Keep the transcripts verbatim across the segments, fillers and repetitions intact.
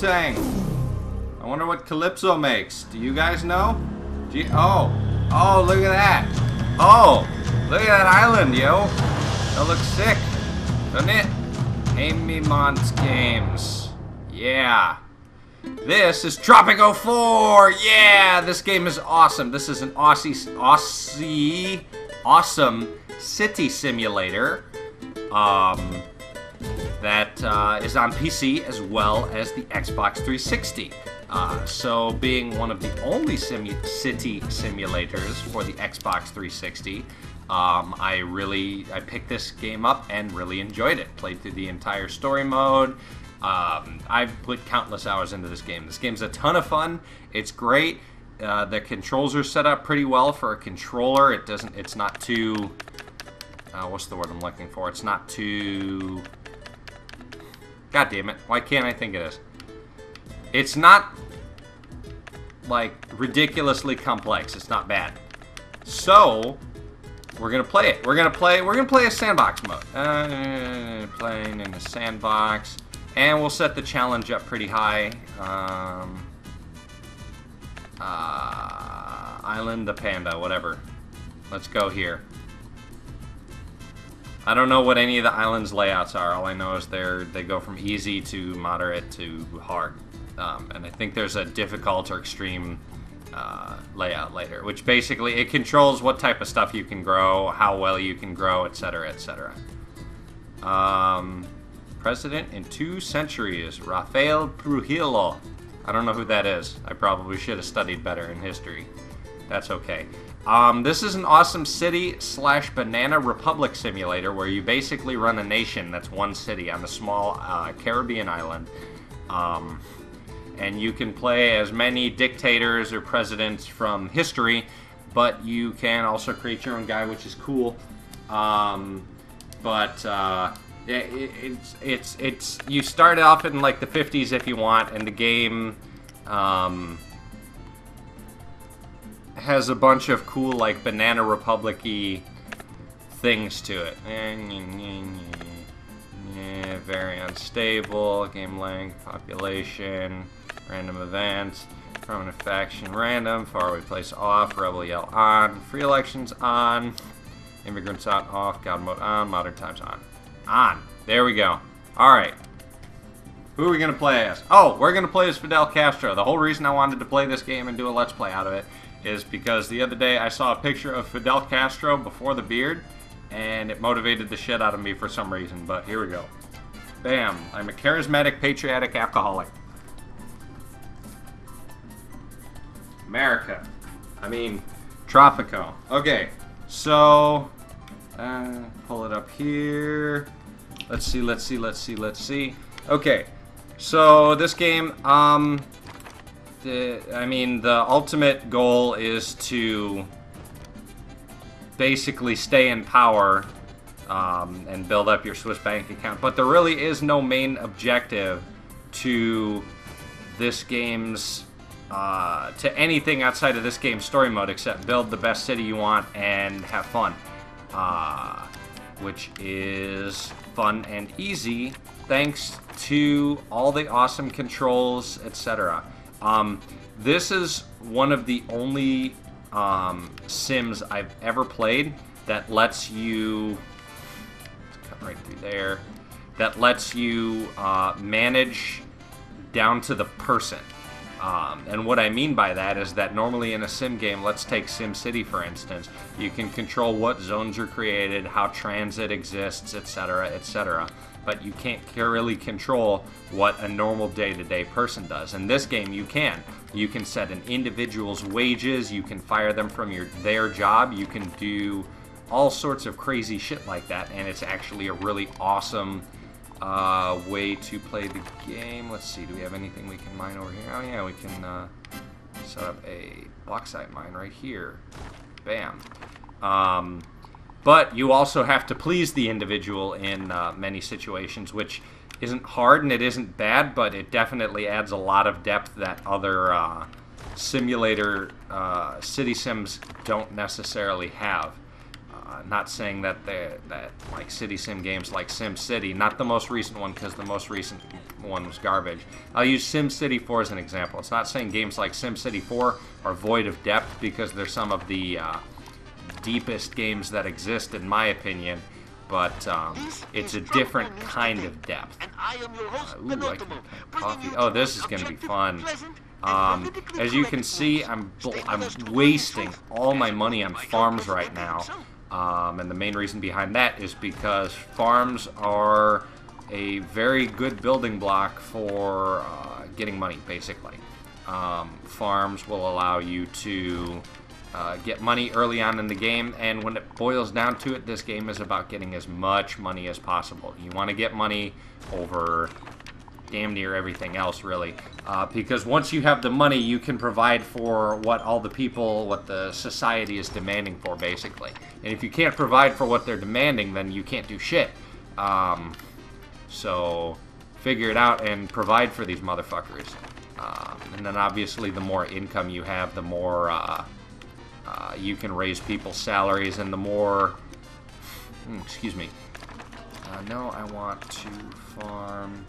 Wutang. I wonder what Calypso makes. Do you guys know? Do you, oh. Oh, look at that. Oh, look at that island, yo. That looks sick, doesn't it? Amy Mont Games. Yeah. This is Tropico four. Yeah, this game is awesome. This is an Aussie, Aussie, awesome city simulator. Um, that uh, is on P C as well as the Xbox three sixty. Uh, so, being one of the only simu city simulators for the Xbox three sixty, um, I really I picked this game up and really enjoyed it. Played through the entire story mode. Um, I've put countless hours into this game. This game's a ton of fun. It's great. Uh, the controls are set up pretty well for a controller. It doesn't. It's not too. Uh, what's the word I'm looking for? It's not too. God damn it! Why can't I think of this? It's not like ridiculously complex. It's not bad. So we're gonna play it. We're gonna play. We're gonna play a sandbox mode. Uh, playing in a sandbox, and we'll set the challenge up pretty high. Um, uh, Island the Panda, whatever. Let's go here. I don't know what any of the islands' layouts are. All I know is they're they go from easy to moderate to hard. Um, and I think there's a difficult or extreme uh, layout later, which basically it controls what type of stuff you can grow, how well you can grow, et cetera, et cetera. Um, president in two centuries, Rafael Trujillo. I don't know who that is. I probably should have studied better in history. That's okay. Um, this is an awesome city slash banana republic simulator where you basically run a nation that's one city on a small uh, Caribbean island. Um, and you can play as many dictators or presidents from history, but you can also create your own guy, which is cool. Um, but uh, it, it's it's it's you start off in like the fifties if you want, and the game um, has a bunch of cool like Banana Republic-y things to it. Yeah, very unstable, game length, population, random events, permanent faction random, faraway place off, rebel yell on, free elections on, immigrants out off, god mode on, modern times on. On. There we go. Alright. Who are we going to play as? Oh, we're going to play as Fidel Castro. The whole reason I wanted to play this game and do a let's play out of it is because the other day I saw a picture of Fidel Castro before the beard, and it motivated the shit out of me for some reason, but here we go. Bam. I'm a charismatic, patriotic alcoholic. America. I mean, Tropico. Okay, so, uh, pull it up here. Let's see, let's see, let's see, let's see. Okay, so this game, um, the, I mean, the ultimate goal is to basically stay in power um, and build up your Swiss bank account. But there really is no main objective to this game's, uh, to anything outside of this game's story mode except build the best city you want and have fun. Uh, which is fun and easy thanks to all the awesome controls, et cetera. Um, this is one of the only Um, Sims I've ever played that lets you cut right through there that lets you uh, manage down to the person. Um, and what I mean by that is that normally in a sim game, let's take SimCity for instance, you can control what zones are created, how transit exists, et cetera, et cetera. But you can't really control what a normal day-to-day person does. In this game, you can. You can set an individual's wages, you can fire them from your their job, you can do all sorts of crazy shit like that, and it's actually a really awesome uh, way to play the game. Let's see, do we have anything we can mine over here? Oh yeah, we can uh, set up a bauxite mine right here. Bam. Um, But you also have to please the individual in uh, many situations, which isn't hard and it isn't bad, but it definitely adds a lot of depth that other uh, simulator uh, city sims don't necessarily have. Uh, Uh, not saying that they that like city sim games like Sim City, not the most recent one because the most recent one was garbage. I'll use Sim City four as an example. It's not saying games like Sim City four are void of depth, because they're some of the uh, deepest games that exist in my opinion, but um, it's a different kind of depth. Uh, ooh, I can coffee. Oh, this is going to be fun. Um, as you can see, I'm I'm wasting all my money on farms right now, um, and the main reason behind that is because farms are a very good building block for uh, getting money, basically. Um, farms will allow you to uh, get money early on in the game, and when it boils down to it, this game is about getting as much money as possible. You want to get money over damn near everything else, really, uh, because once you have the money, you can provide for what all the people, what the society is demanding for, basically. And if you can't provide for what they're demanding, then you can't do shit. Um, so figure it out and provide for these motherfuckers. Um, and then obviously the more income you have, the more uh, uh, you can raise people's salaries, and the more, hmm, excuse me, uh, no, I want to farm.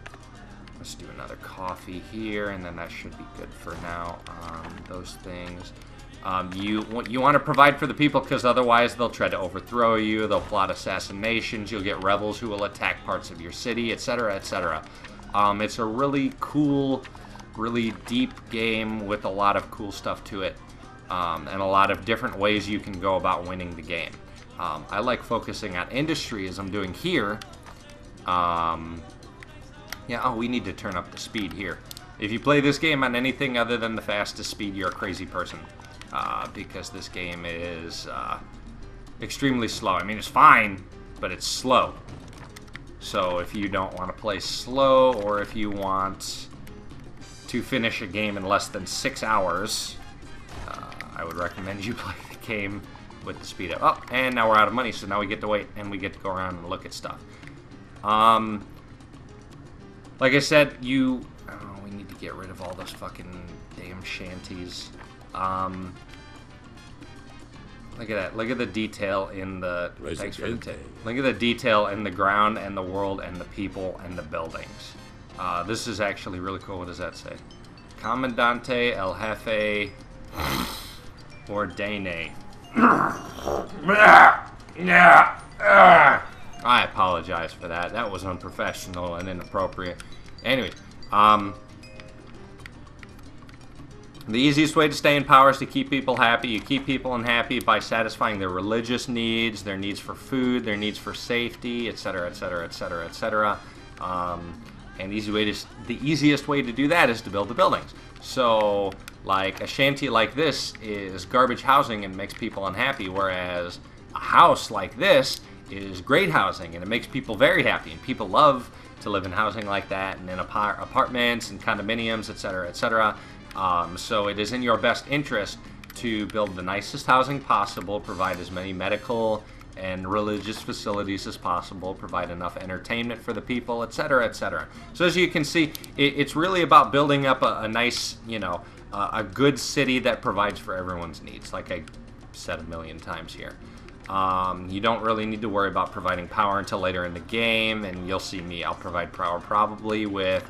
Let's do another coffee here, and then that should be good for now. Um, those things. Um, you, you want to provide for the people, because otherwise they'll try to overthrow you, they'll plot assassinations, you'll get rebels who will attack parts of your city, et cetera, et cetera. Um, it's a really cool, really deep game with a lot of cool stuff to it, um, and a lot of different ways you can go about winning the game. Um, I like focusing on industry, as I'm doing here. Um... Yeah, oh, we need to turn up the speed here. If you play this game on anything other than the fastest speed, you're a crazy person. Uh, because this game is uh, extremely slow. I mean, it's fine, but it's slow. So if you don't want to play slow, or if you want to finish a game in less than six hours, uh, I would recommend you play the game with the speed up. Oh, and now we're out of money, so now we get to wait, and we get to go around and look at stuff. Um... Like I said, you... Oh, we need to get rid of all those fucking damn shanties. Um, look at that. Look at the detail in the... Thanks for the tip. Look at the detail in the ground and the world and the people and the buildings. Uh, this is actually really cool. What does that say? Comandante, El Jefe, Ordene. I apologize for that. That was unprofessional and inappropriate. Anyways, um, the easiest way to stay in power is to keep people happy. You keep people unhappy by satisfying their religious needs, their needs for food, their needs for safety, et cetera, et cetera, et cetera, et cetera. Um, and the easy way to, the easiest way to do that is to build the buildings. So, like, a shanty like this is garbage housing and makes people unhappy, whereas a house like this is great housing, and it makes people very happy, and people love to live in housing like that, and in apart apartments and condominiums, et cetera, et cetera. Um, so it is in your best interest to build the nicest housing possible, provide as many medical and religious facilities as possible, provide enough entertainment for the people, et cetera, et cetera. So as you can see, it, it's really about building up a, a nice, you know, uh, a good city that provides for everyone's needs, like I said a million times here. Um, you don't really need to worry about providing power until later in the game, and you'll see me. I'll provide power probably with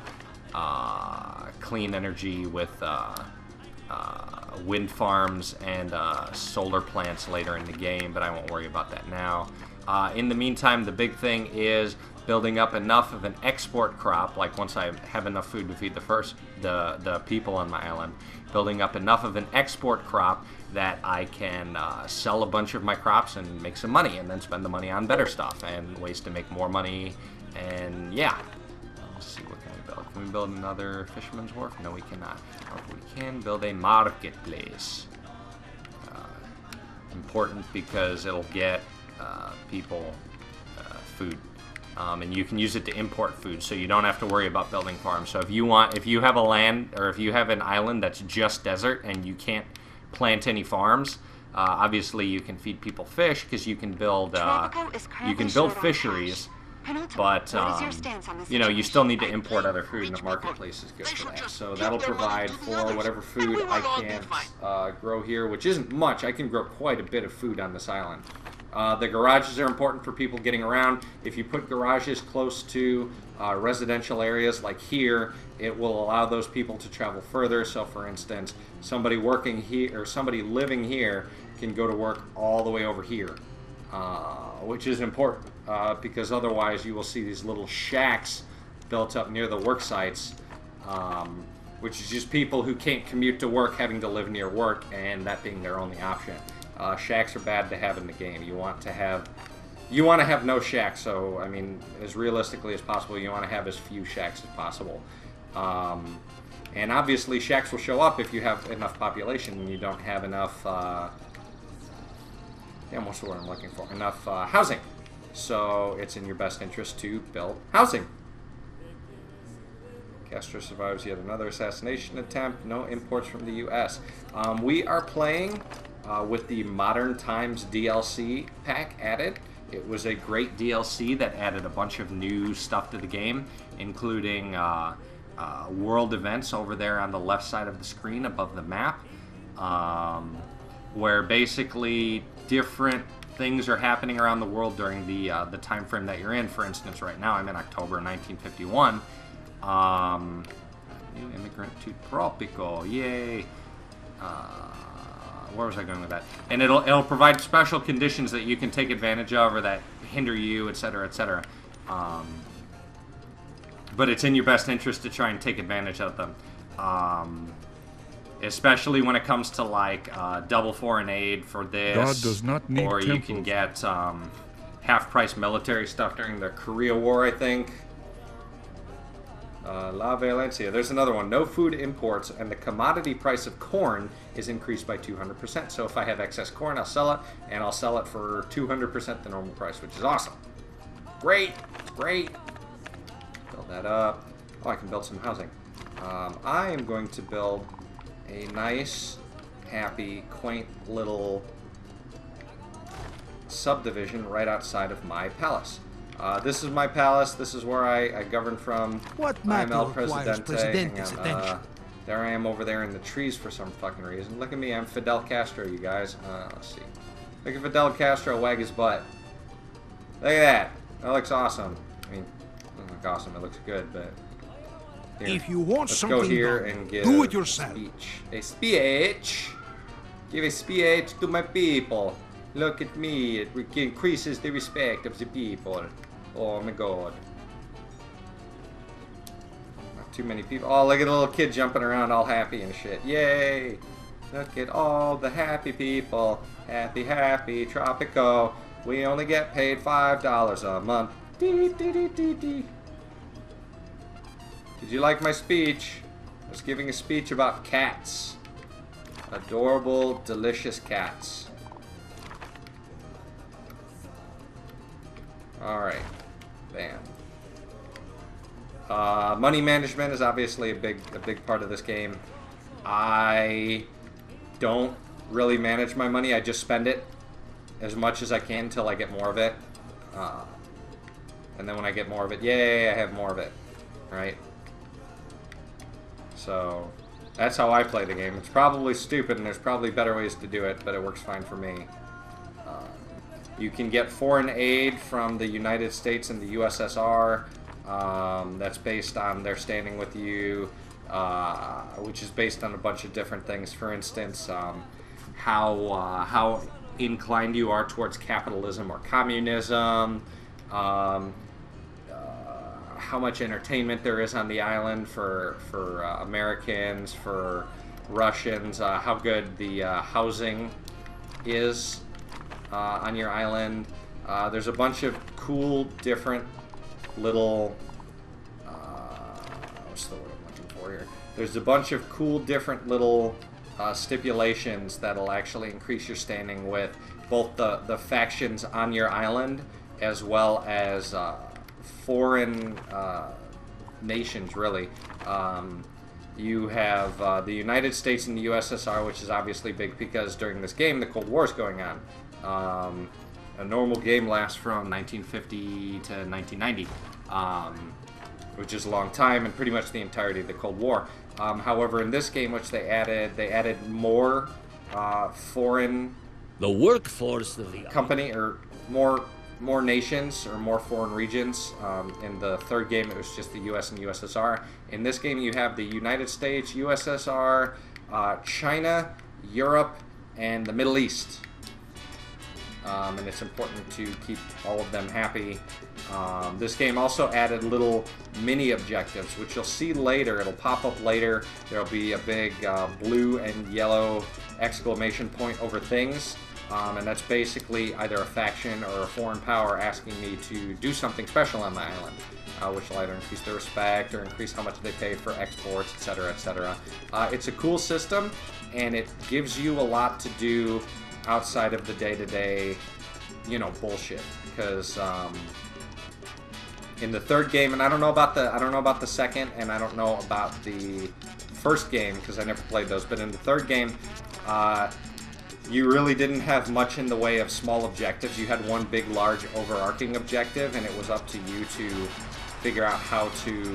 uh, clean energy, with uh, uh, wind farms and uh, solar plants later in the game, but I won't worry about that now. Uh, in the meantime, the big thing is building up enough of an export crop, like once I have enough food to feed the first the, the people on my island, building up enough of an export crop that I can uh, sell a bunch of my crops and make some money, and then spend the money on better stuff and ways to make more money. And yeah, let's see, what can we build? Can we build another fisherman's wharf? No, we cannot. Or we can build a marketplace. Uh, important because it'll get uh, people uh, food. Um, and you can use it to import food, so you don't have to worry about building farms. So if you want, if you have a land, or if you have an island that's just desert and you can't plant any farms, uh, obviously you can feed people fish, because you can build uh, you can build fisheries, but um, you know, you still need to import other food, and the marketplace is good for that. So that'll provide for whatever food I can't uh, grow here, which isn't much. I can grow quite a bit of food on this island. Uh, the garages are important for people getting around. If you put garages close to uh, residential areas like here, it will allow those people to travel further. So for instance, somebody working here or somebody living here can go to work all the way over here, uh, which is important uh, because otherwise you will see these little shacks built up near the work sites, um, which is just people who can't commute to work having to live near work and that being their only option. Uh, shacks are bad to have in the game. You want to have, you want to have no shacks. So I mean, as realistically as possible, you want to have as few shacks as possible. Um, and obviously, shacks will show up if you have enough population and you don't have enough. Uh, damn, what's the word I'm looking for? Enough uh, housing. So it's in your best interest to build housing. Castro survives yet another assassination attempt. No imports from the U S Um, we are playing. Uh, with the Modern Times D L C pack added. It was a great D L C that added a bunch of new stuff to the game, including uh, uh, world events over there on the left side of the screen above the map, um, where basically different things are happening around the world during the uh, the time frame that you're in. For instance, right now I'm in October nineteen fifty-one. Um, new immigrant to Tropico, yay! Uh, Where was I going with that? And it'll it'll provide special conditions that you can take advantage of or that hinder you, et cetera, et cetera. Um, but it's in your best interest to try and take advantage of them, um, especially when it comes to like uh, double foreign aid for this. God does not need or you temples. can get um, half-price military stuff during the Korea War, I think. Uh, La Valencia. There's another one. No food imports, and the commodity price of corn is increased by two hundred percent. So if I have excess corn, I'll sell it, and I'll sell it for two hundred percent the normal price, which is awesome. Great. Great. Build that up. Oh, I can build some housing. Um, I am going to build a nice, happy, quaint little subdivision right outside of my palace. Uh, this is my palace. This is where I, I govern from. What I am matter El requires Presidente. Presidente's and, attention? uh, there I am over there in the trees for some fucking reason. Look at me. I'm Fidel Castro, you guys. Uh, let's see. Look at Fidel Castro wag his butt. Look at that. That looks awesome. I mean, it doesn't look awesome. It looks good, but... Here, If you want let's something go here done, and give do it yourself. a speech. A speech? Give a speech to my people. Look at me. It increases the respect of the people. Oh my god. Not too many people. Oh, look at the little kid jumping around all happy and shit. Yay! Look at all the happy people. Happy, happy, Tropico. We only get paid five dollars a month. Dee, dee, dee, dee, dee. Did you like my speech? I was giving a speech about cats. Adorable, delicious cats. Alright. Bam. Uh, money management is obviously a big a big part of this game. I don't really manage my money. I just spend it as much as I can until I get more of it. Uh, and then when I get more of it, yay, I have more of it. Right? So, that's how I play the game. It's probably stupid and there's probably better ways to do it, but it works fine for me. You can get foreign aid from the United States and the U S S R. Um, that's based on their standing with you, uh, which is based on a bunch of different things. For instance, um, how uh, how inclined you are towards capitalism or communism, um, uh, how much entertainment there is on the island for for uh, Americans, for Russians, uh, how good the uh, housing is. Uh, on your island. Uh, there's a bunch of cool, different little... Uh, what's the word I'm looking for here? There's a bunch of cool, different little uh, stipulations that'll actually increase your standing with both the, the factions on your island as well as uh, foreign uh, nations, really. Um, you have uh, the United States and the U S S R, which is obviously big because during this game, the Cold War is going on. Um, a normal game lasts from nineteen fifty to nineteen ninety, um, which is a long time and pretty much the entirety of the Cold War. Um, however, in this game, which they added, they added more uh, foreign The workforce of the company or more more nations or more foreign regions. Um, in the third game, it was just the U S and U S S R. In this game, you have the United States, U S S R, uh, China, Europe, and the Middle East. Um, and it's important to keep all of them happy. Um, this game also added little mini objectives, which you'll see later. It'll pop up later. There'll be a big uh, blue and yellow exclamation point over things. Um, and that's basically either a faction or a foreign power asking me to do something special on the island, uh, which will either increase their respect or increase how much they pay for exports, et cetera, et cetera. Uh, it's a cool system, and it gives you a lot to do outside of the day-to-day, you know, bullshit. Because um, in the third game, and I don't know about the I don't know about the second, and I don't know about the first game because I never played those. But in the third game, uh, you really didn't have much in the way of small objectives. You had one big, large, overarching objective, and it was up to you to figure out how to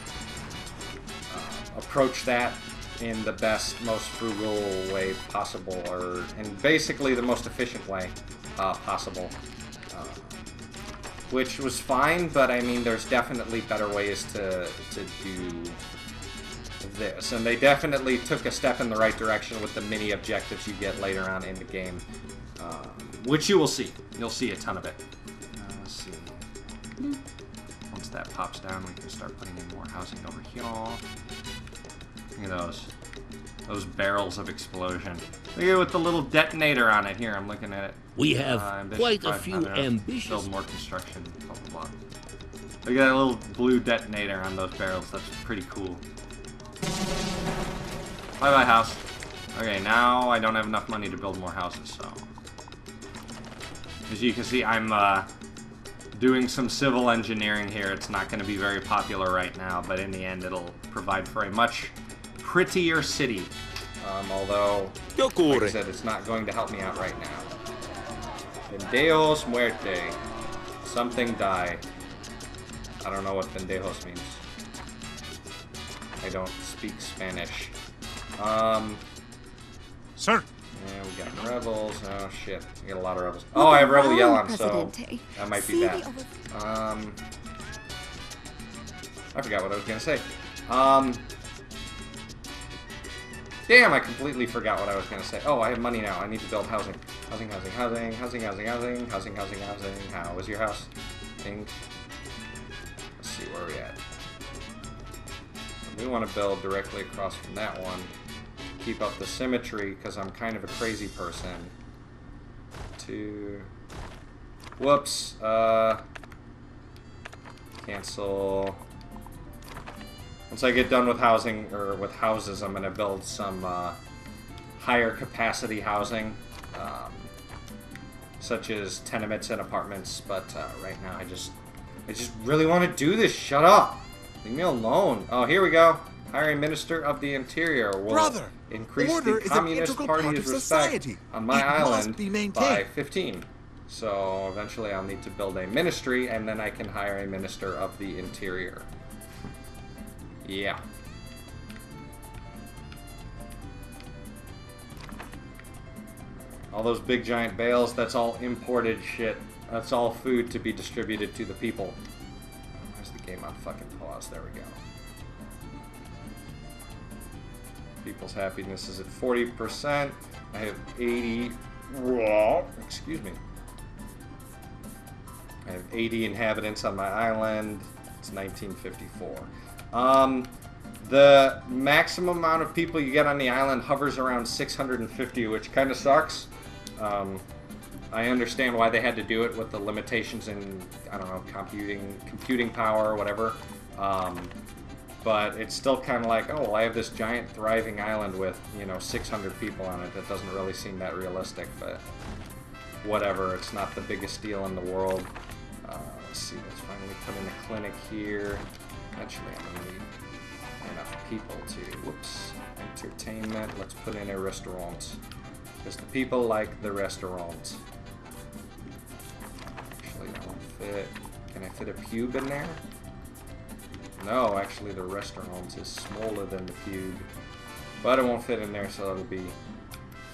uh, approach that in the best, most frugal way possible, or in basically the most efficient way uh, possible. Uh, which was fine, but I mean, there's definitely better ways to, to do this, and they definitely took a step in the right direction with the mini objectives you get later on in the game, um, which you will see. You'll see a ton of it. Uh, let's see. Once that pops down, we can start putting in more housing over here. Look at those. Those barrels of explosion. Look at it with the little detonator on it. Here, I'm looking at it. We have uh, quite a few ambitious... Build more construction, blah, blah, blah. Look at that little blue detonator on those barrels. That's pretty cool. Bye-bye, house. Okay, now I don't have enough money to build more houses, so... As you can see, I'm uh, doing some civil engineering here. It's not going to be very popular right now, but in the end, it'll provide for a much prettier city. Um, although, like I said, it's not going to help me out right now. Pendejos muerte. Something die. I don't know what pendejos means. I don't speak Spanish. Um... Sir. Yeah, we got rebels. Oh shit, we got a lot of rebels. Oh, I have rebel yell on, so that might be bad. Um, I forgot what I was gonna say. Um, damn, I completely forgot what I was gonna say. Oh, I have money now. I need to build housing. Housing, housing, housing, housing, housing, housing, housing, housing, housing. How is your house? Think. Let's see where we at. We want to build directly across from that one. Keep up the symmetry, because I'm kind of a crazy person. Two. Whoops. Uh. Cancel. Once I get done with housing, or with houses, I'm going to build some uh, higher capacity housing. Um, such as tenements and apartments, but uh, right now I just, I just really want to do this. Shut up! Leave me alone. Oh, here we go. Hiring Minister of the Interior will Brother, increase order the Communist Party's respect on my it island be by fifteen. So eventually I'll need to build a ministry, and then I can hire a Minister of the Interior. Yeah. All those big giant bales, that's all imported shit. That's all food to be distributed to the people. Where's the game on fucking pause? There we go. People's happiness is at forty percent. I have eighty... Whoa, excuse me. I have eighty inhabitants on my island. It's nineteen fifty-four. Um, the maximum amount of people you get on the island hovers around six hundred fifty, which kind of sucks. Um, I understand why they had to do it with the limitations in, I don't know, computing, computing power or whatever. Um, but it's still kind of like, oh, well, I have this giant thriving island with, you know, six hundred people on it. That doesn't really seem that realistic, but whatever. It's not the biggest deal in the world. Uh, let's see, let's finally put in a clinic here. Eventually I'm going to need enough people to, whoops, entertainment. Let's put in a restaurant. Because the people like the restaurant. Actually, that won't fit. Can I fit a pube in there? No, actually the restaurant is smaller than the pube. But it won't fit in there, so it'll be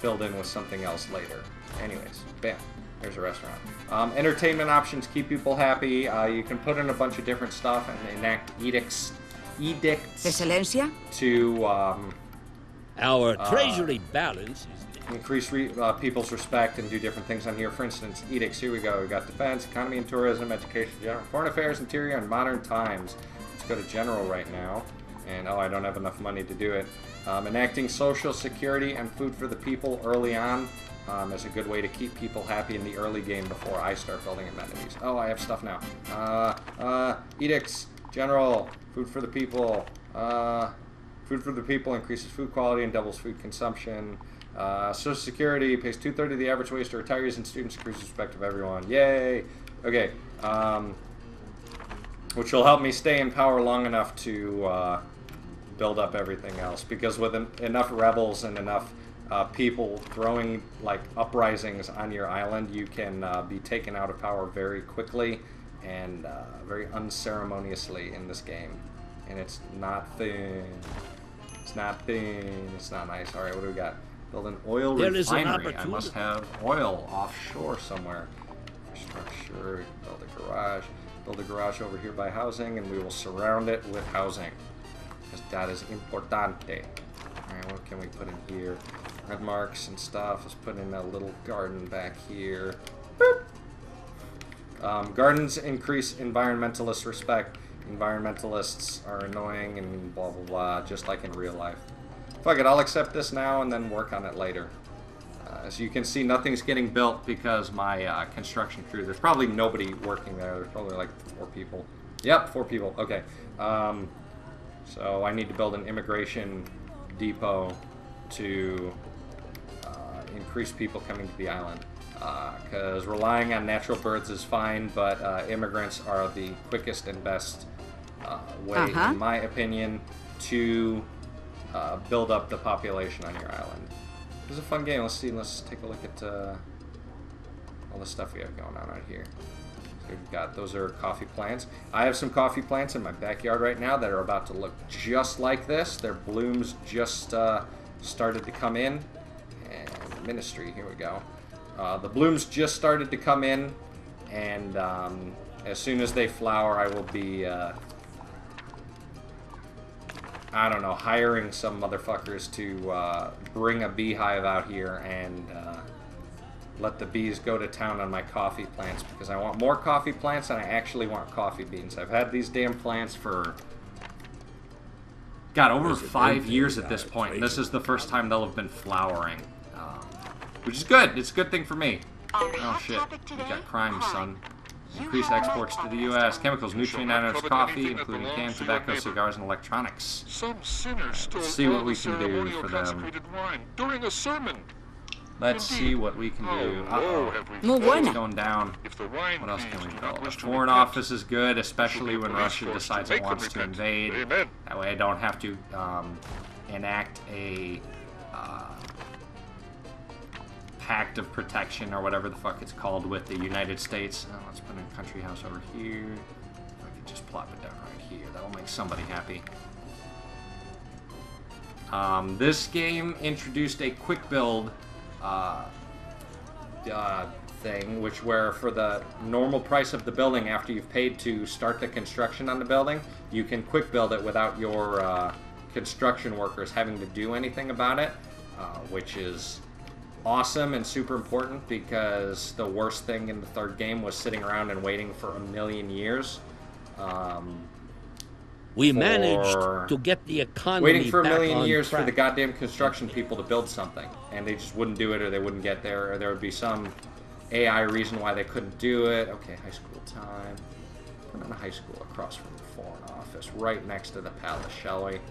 filled in with something else later. Anyways, bam. There's a restaurant. Um, entertainment options keep people happy. Uh, you can put in a bunch of different stuff and enact edicts, edicts Excelencia? to um, Our uh, treasury balance is increase re uh, people's respect and do different things on here. For instance, edicts. Here we go. We got defense, economy and tourism, education, general, foreign affairs, interior, and modern times. Let's go to general right now. And oh, I don't have enough money to do it. Um, enacting social security and food for the people early on. Um, is a good way to keep people happy in the early game before I start building amenities. Oh, I have stuff now. Uh, uh, edicts, general, food for the people. Uh, food for the people increases food quality and doubles food consumption. Uh, Social Security pays two-thirds of the average wage to retirees and students, increases respect of everyone. Yay! Okay, um, which will help me stay in power long enough to uh, build up everything else. Because with en enough rebels and enough Uh, people throwing like uprisings on your island, you can uh, be taken out of power very quickly and uh, very unceremoniously in this game. And it's not thin. It's not thin. It's not nice. All right, what do we got? Build an oil there refinery. An I must have oil offshore somewhere. Infrastructure. Build a garage. Build a garage over here by housing, and we will surround it with housing because that is importante. All right, what can we put in here? Red marks and stuff. Let's put in a little garden back here. Boop. Um, gardens increase environmentalist respect. Environmentalists are annoying and blah, blah, blah, just like in real life. Fuck it, I'll accept this now and then work on it later. Uh, as you can see, nothing's getting built because my uh, construction crew, there's probably nobody working there. There's probably like four people. Yep, four people. Okay. Um, so I need to build an immigration depot to uh, increase people coming to the island, because uh, relying on natural births is fine, but uh, immigrants are the quickest and best uh, way, uh-huh. in my opinion, to uh, build up the population on your island. This is a fun game. Let's see. Let's take a look at uh, all the stuff we have going on out here. So we've got, those are coffee plants. I have some coffee plants in my backyard right now that are about to look just like this. Their blooms just uh, started to come in. And ministry, here we go. Uh, the blooms just started to come in, and um, as soon as they flower, I will be, uh, I don't know, hiring some motherfuckers to uh, bring a beehive out here and uh, let the bees go to town on my coffee plants, because I want more coffee plants and I actually want coffee beans. I've had these damn plants for, God, over five years at this point, and this is the first time they'll have been flowering. Um, which is good. It's a good thing for me. Oh shit, we got crime, son. Increase exports to the U S Chemicals, nutrient-enriched coffee, including canned tobacco, cigars, and electronics. Some sinners stole Let's see what we can do for them. During a sermon. Let's see what we can do. Uh-oh. It's going down. What else can we build? A foreign office is good, especially when Russia decides it wants to invade. That way I don't have to um, enact a uh, pact of protection or whatever the fuck it's called with the United States. Oh, let's put in a country house over here. If I could just plop it down right here, that'll make somebody happy. Um, this game introduced a quick build uh, uh, thing, which where for the normal price of the building after you've paid to start the construction on the building, you can quick build it without your uh, construction workers having to do anything about it, uh, which is awesome and super important, because the worst thing in the third game was sitting around and waiting for a million years. Um, we managed to get the economy waiting for a back million on years track. for the goddamn construction people to build something, and they just wouldn't do it, or they wouldn't get there, or there would be some A I reason why they couldn't do it. Okay, high school time. Put in a high school across from the foreign office, right next to the palace, shall we?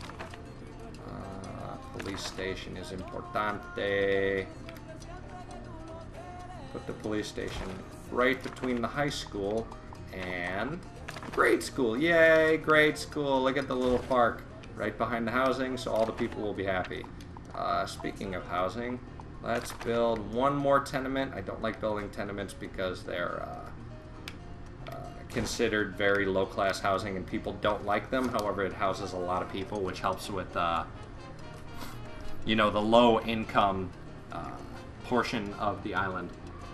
Police station is importante. Put the police station right between the high school and grade school. Yay, grade school. Look at the little park right behind the housing, so all the people will be happy. Uh, speaking of housing, let's build one more tenement. I don't like building tenements because they're uh, uh, considered very low-class housing and people don't like them. However, it houses a lot of people, which helps with uh, you know, the low income uh, portion of the island.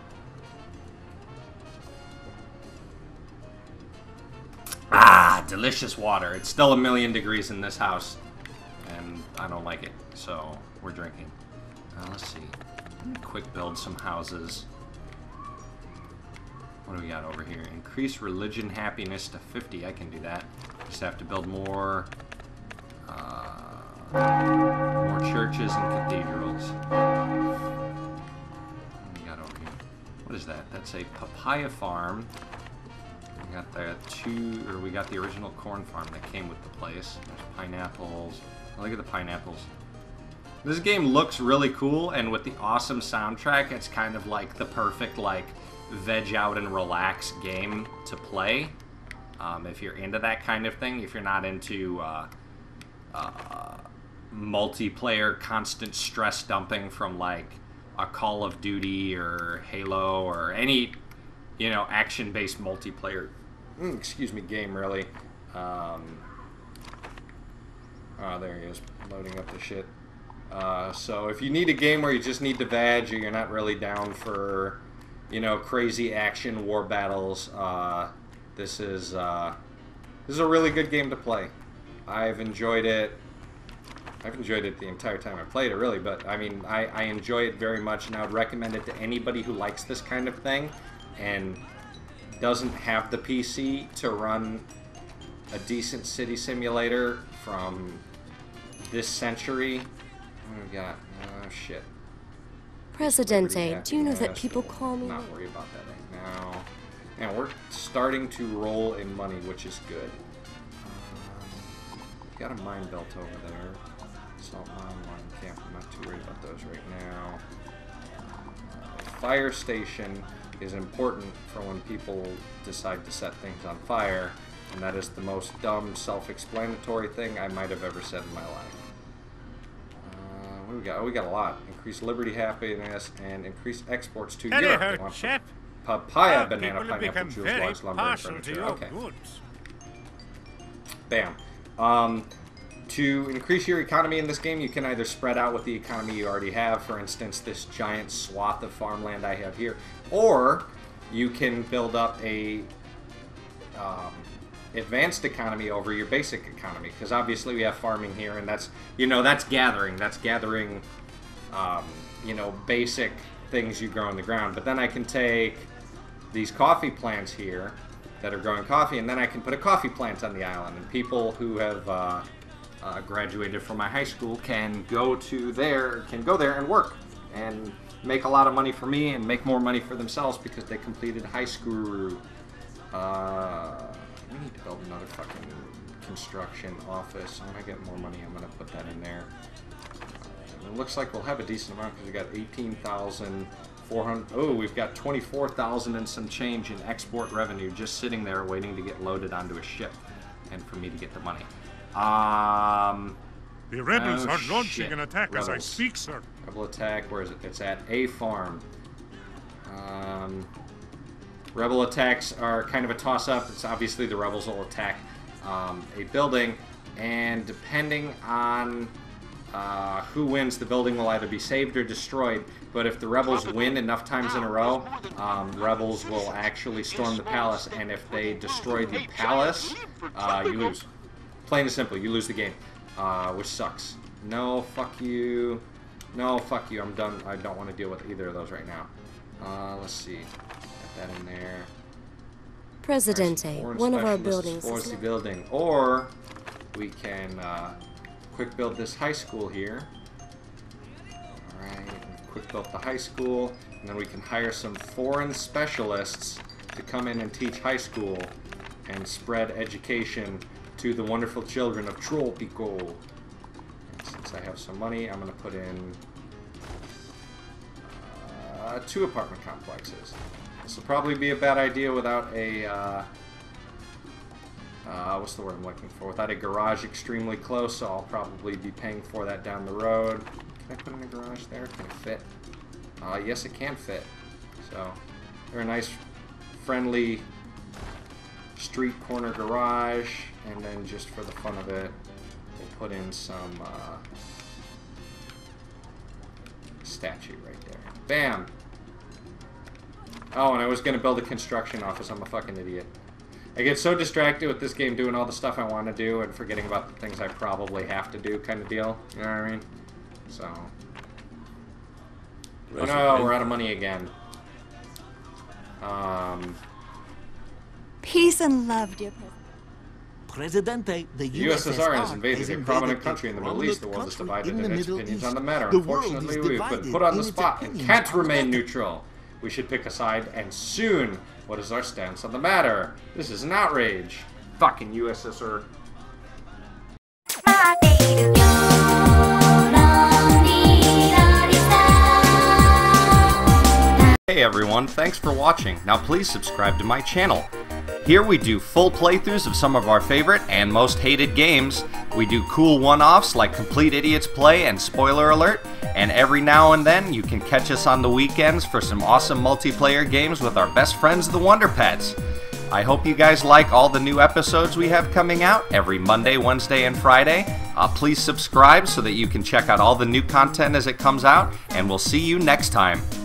Ah, delicious water. It's still a million degrees in this house, and I don't like it, so we're drinking. Uh, let's see. Quick build some houses. What do we got over here? Increase religion happiness to fifty. I can do that. Just have to build more, uh, more churches and cathedrals. What do we got over here? What is that? That's a papaya farm. We got the two, or we got the original corn farm that came with the place. There's pineapples. Oh, look at the pineapples. This game looks really cool, and with the awesome soundtrack, it's kind of like the perfect, like, veg out and relax game to play. Um, if you're into that kind of thing, if you're not into uh, uh, multiplayer constant stress dumping from, like, a Call of Duty or Halo or any, you know, action-based multiplayer, mm, excuse me, game, really. Um, oh, there he is, loading up the shit. Uh, so if you need a game where you just need the veg, or you're not really down for, you know, crazy action war battles, uh, this is uh, this is a really good game to play. I've enjoyed it. I've enjoyed it the entire time I played it, really. But I mean, I, I enjoy it very much, and I would recommend it to anybody who likes this kind of thing and doesn't have the P C to run a decent city simulator from this century. What do we got? Oh, shit. Presidente, do you know that people call me... Not worry about that right now. And we're starting to roll in money, which is good. Um, got a mine belt over there. Salt mine, mine camp. I'm not too worried about those right now. Uh, fire station is important for when people decide to set things on fire, and that is the most dumb, self-explanatory thing I might have ever said in my life. What do we got? Oh, we got a lot. Increase liberty happiness and increase exports to Hello, Europe. Hello, chap. Papaya, Our banana, people have pineapple, become jewels, very logs, lumber, and partial to furniture. your Okay. goods. Bam. Um, to increase your economy in this game, you can either spread out with the economy you already have, for instance, this giant swath of farmland I have here, or you can build up a um, advanced economy over your basic economy, because obviously we have farming here, and that's, you know, that's gathering. That's gathering, um, you know, basic things you grow in the ground. But then I can take these coffee plants here that are growing coffee, and then I can put a coffee plant on the island, and people who have uh, uh, graduated from my high school can go to there, can go there and work and make a lot of money for me and make more money for themselves because they completed high school. Uh, we need to build another fucking construction office. When I get more money, I'm gonna put that in there. Uh, it looks like we'll have a decent amount because we got eighteen thousand four hundred. Oh, we've got twenty-four thousand and some change in export revenue just sitting there waiting to get loaded onto a ship and for me to get the money. Um, The rebels oh, are launching shit. an attack as I Rebels. speak, sir. Rebel attack. Where is it? It's at a farm. Um, rebel attacks are kind of a toss-up. It's obviously the rebels will attack um, a building, and depending on uh, who wins, the building will either be saved or destroyed. But if the rebels win enough times in a row, um, rebels will actually storm the palace, and if they destroy the palace, uh, you lose. Plain and simple, you lose the game, uh, which sucks. No, fuck you. No, fuck you. I'm done. I don't want to deal with either of those right now. Uh, let's see. Get that in there. Presidente, Foreign one of our specialist buildings supports is the not... building, or we can uh, quick build this high school here. All right, quick build the high school, and then we can hire some foreign specialists to come in and teach high school and spread education to the wonderful children of Tropico. And since I have some money, I'm going to put in uh, two apartment complexes. This will probably be a bad idea without a, uh, uh, what's the word I'm looking for? Without a garage extremely close, so I'll probably be paying for that down the road. Can I put in a garage there? Can it fit? Uh, yes, it can fit. So, they're a nice, friendly street corner garage, and then just for the fun of it, we'll put in some uh, statue right there. Bam! Oh, and I was gonna build a construction office. I'm a fucking idiot. I get so distracted with this game doing all the stuff I want to do and forgetting about the things I probably have to do kind of deal. You know what I mean? So... Oh no, we're out of money again. Um... Peace and love, dear President. Presidente, the The U S S R has invaded a prominent country in the Middle East. The world is divided in its opinions on the matter. Unfortunately, we've been put on the spot and can't remain neutral. We should pick a side, and soon. What is our stance on the matter? This is an outrage. Fucking U S S R. Hey everyone, thanks for watching. Now please subscribe to my channel. Here we do full playthroughs of some of our favorite and most hated games. We do cool one-offs like Complete Idiots Play and Spoiler Alert. And every now and then you can catch us on the weekends for some awesome multiplayer games with our best friends the Wonder Pets. I hope you guys like all the new episodes we have coming out every Monday, Wednesday, and Friday. Uh, please subscribe so that you can check out all the new content as it comes out. And we'll see you next time.